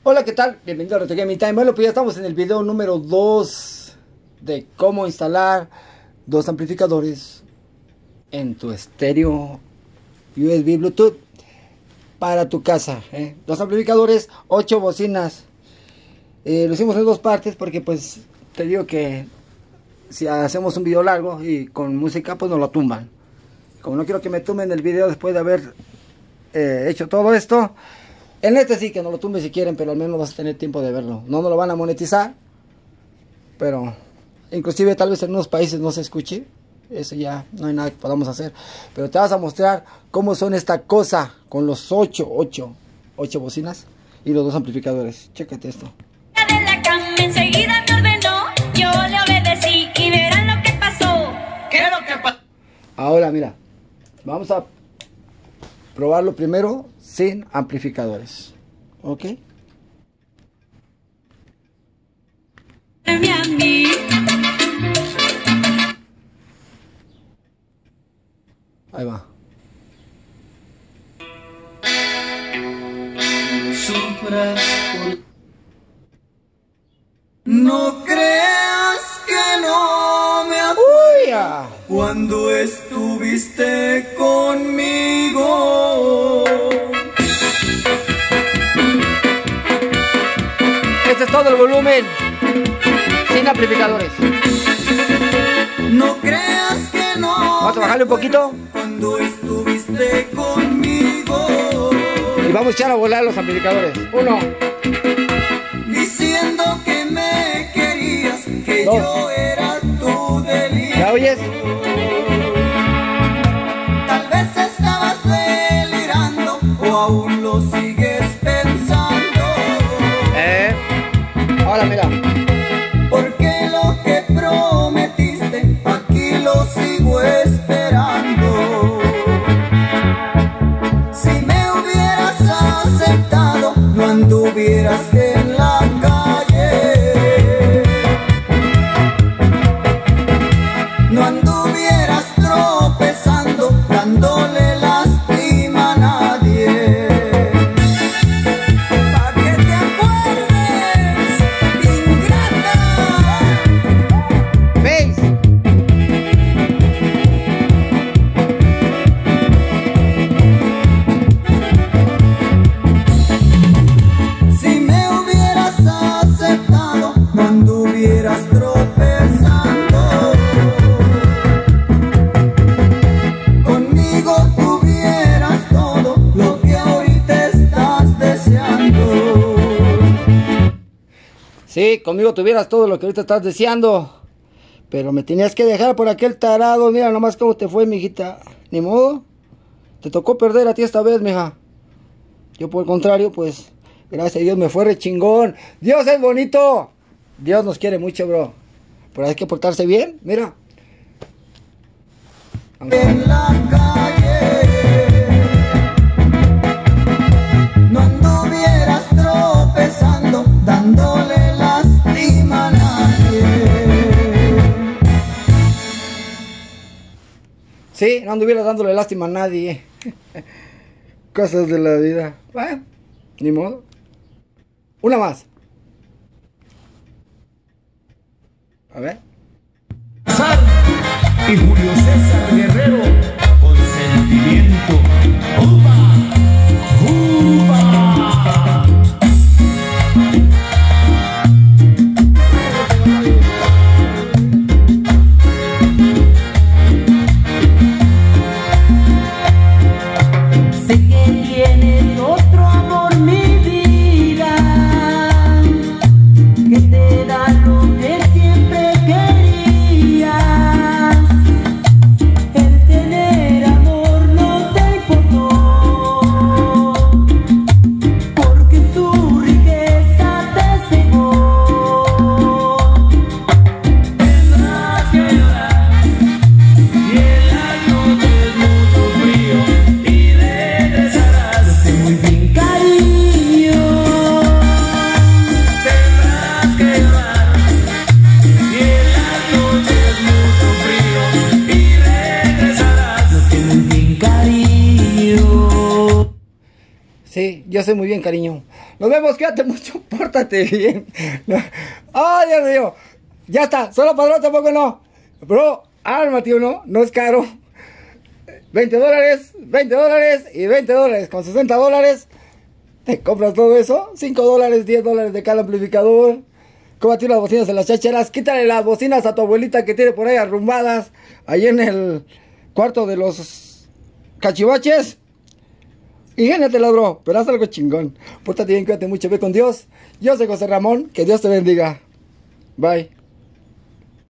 Hola, ¿qué tal? Bienvenido a Retro Gaming Time. Bueno, pues ya estamos en el video número 2 de cómo instalar dos amplificadores en tu estéreo USB Bluetooth para tu casa. Dos amplificadores, 8 bocinas. Lo hicimos en dos partes porque pues te digo que si hacemos un video largo y con música pues nos lo tumban. Como no quiero que me tumben el video después de haber hecho todo esto, en este sí que no lo tumben si quieren, pero al menos vas a tener tiempo de verlo. No nos lo van a monetizar, pero inclusive tal vez en unos países no se escuche. Eso ya no hay nada que podamos hacer. Pero te vas a mostrar cómo son esta cosa con los 8 bocinas y los dos amplificadores. Chécate esto. De la cama enseguida me ordenó, yo le obedecí y verán lo que pasó. ¿Qué es lo que pasó? Ahora mira, vamos a probarlo primero sin amplificadores. ¿Ok? A mí. Ahí va. Sufras por... No creas que no me acuerdo cuando estuviste conmigo. Este es todo el volumen sin amplificadores. No creas que no. Vamos a bajarle un poquito Cuando estuviste conmigo. y vamos a echar a volar los amplificadores. 1, Diciendo que me querías, que 2. yo era tu delirio. ¿Ya oyes? Tal vez estabas delirando o aún lo sigues pensando. Ahora mira. Porque lo que prometiste aquí lo sigo esperando. Si me hubieras aceptado, no anduvieras en la calle. No anduvieras tropezando, dándole lástima a nadie. Pa' que te acuerdes, ingrata. ¿Veis? Si me hubieras aceptado, no anduvieras tropezando. Conmigo tuvieras todo lo que ahorita estás deseando. Sí, conmigo tuvieras todo lo que ahorita estás deseando. Pero me tenías que dejar por aquel tarado. Mira nomás cómo te fue, mijita. Ni modo. Te tocó perder a ti esta vez, mija. Yo por el contrario, pues, gracias a Dios me fue re chingón. Dios es bonito. Dios nos quiere mucho, bro. Pero hay que portarse bien, mira. En la calle no anduvieras tropezando, dándole lástima a nadie. Sí, no anduvieras dándole lástima a nadie. Cosas de la vida. Bueno, ni modo. Una más. A ver. Y Julio César Guerrero con sentimiento. ¡Upa! ¡Upa! Sé que tienes otro amor, mi vida, que te da lo que siempre querías. El tener amor no te importó. Yo sé muy bien, cariño. Nos vemos, quédate mucho, pórtate bien. ¡Ay, Dios mío! Ya está, solo padrón tampoco no. Bro, ármate uno, no es caro. $20, $20 y $20. Con $60 te compras todo eso. $5, $10 de cada amplificador. Cómprate unas bocinas en las chacheras. Quítale las bocinas a tu abuelita que tiene por ahí arrumbadas. Ahí en el cuarto de los cachivaches. Ingéniatela, bro, pero haz algo chingón. Pórtate bien, cuídate mucho, ve con Dios. Yo soy José Ramón, que Dios te bendiga. Bye.